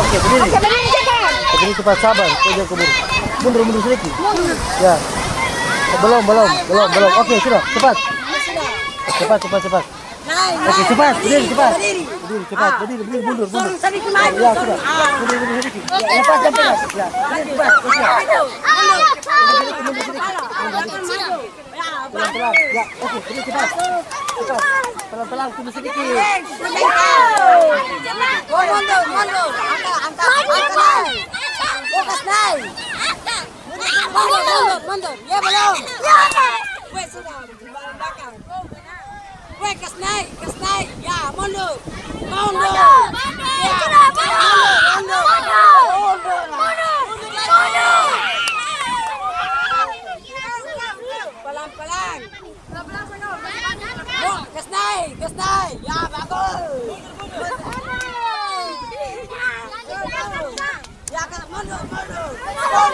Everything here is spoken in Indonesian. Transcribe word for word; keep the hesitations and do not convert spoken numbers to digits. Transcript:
Oke, berdiri. Oke, berdiri cepat. Berdiri cepat, sabar. Kau jangan keburu. Mundur, mundur sedikit. Ya. Belum, belum, belum, belum. Oke, sudah. Cepat. Cepat, cepat, cepat. Oke, cepat. Berdiri, cepat. Berdiri, cepat. Berdiri, berdiri, mundur, mundur. Ya, sudah. Berdiri, berdiri sedikit. Ya, lepas jam pegang. Ya, berdiri, cepat. Mundur sedikit, mundur sedikit. Pelan-pelan. Ya, oke, berdiri cepat. Cepat. Pelan-pelan, tunggu sedikit. Mundur, mundur. Angkat, angkat, angkat. Fokus naik. Mundur, mundur, mundur. Ya belum. Weh sudah, belakang. Weh kes naik, kes naik. Ya mundur, mundur. Ya, mundur, mundur, mundur, mundur. Pelan-pelan. Oh, kes naik, kes naik. Ya bagus. Ya, mundur, mundur.